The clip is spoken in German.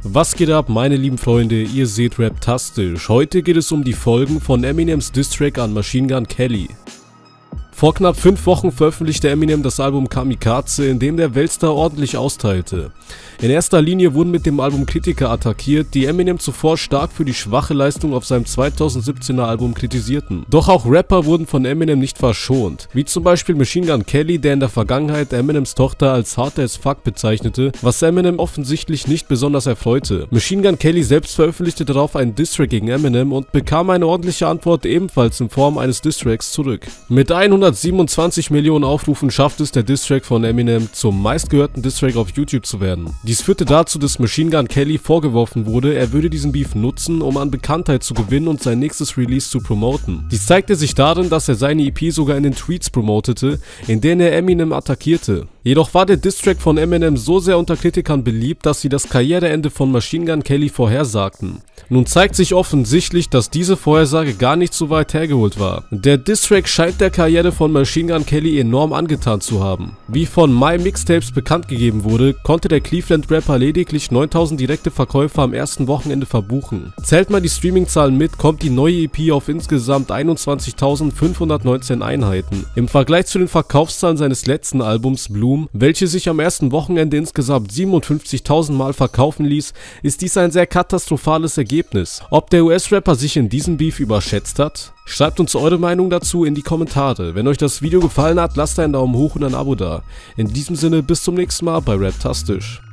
Was geht ab, meine lieben Freunde, ihr seht Raptastisch. Heute geht es um die Folgen von Eminems Diss-Track an Machine Gun Kelly. Vor knapp 5 Wochen veröffentlichte Eminem das Album Kamikaze, in dem der Weltstar ordentlich austeilte. In erster Linie wurden mit dem Album Kritiker attackiert, die Eminem zuvor stark für die schwache Leistung auf seinem 2017er Album kritisierten. Doch auch Rapper wurden von Eminem nicht verschont, wie zum Beispiel Machine Gun Kelly, der in der Vergangenheit Eminems Tochter als hart as fuck bezeichnete, was Eminem offensichtlich nicht besonders erfreute. Machine Gun Kelly selbst veröffentlichte darauf einen Diss-Track gegen Eminem und bekam eine ordentliche Antwort ebenfalls in Form eines Diss-Tracks zurück. Mit 127 Millionen Aufrufen schafft es der Diss-Track von Eminem zum meistgehörten Diss-Track auf YouTube zu werden. Dies führte dazu, dass Machine Gun Kelly vorgeworfen wurde, er würde diesen Beef nutzen, um an Bekanntheit zu gewinnen und sein nächstes Release zu promoten. Dies zeigte sich darin, dass er seine EP sogar in den Tweets promotete, in denen er Eminem attackierte. Jedoch war der Diss-Track von Eminem so sehr unter Kritikern beliebt, dass sie das Karriereende von Machine Gun Kelly vorhersagten. Nun zeigt sich offensichtlich, dass diese Vorhersage gar nicht so weit hergeholt war. Der Diss-Track scheint der Karriere von Machine Gun Kelly enorm angetan zu haben. Wie von My Mixtapes bekannt gegeben wurde, konnte der Cleveland-Rapper lediglich 9000 direkte Verkäufe am ersten Wochenende verbuchen. Zählt man die Streaming-Zahlen mit, kommt die neue EP auf insgesamt 21.519 Einheiten. Im Vergleich zu den Verkaufszahlen seines letzten Albums Bloom, welche sich am ersten Wochenende insgesamt 57.000 Mal verkaufen ließ, ist dies ein sehr katastrophales Ergebnis. Ob der US-Rapper sich in diesem Beef überschätzt hat? Schreibt uns eure Meinung dazu in die Kommentare. Wenn euch das Video gefallen hat, lasst einen Daumen hoch und ein Abo da. In diesem Sinne, bis zum nächsten Mal bei Raptastisch.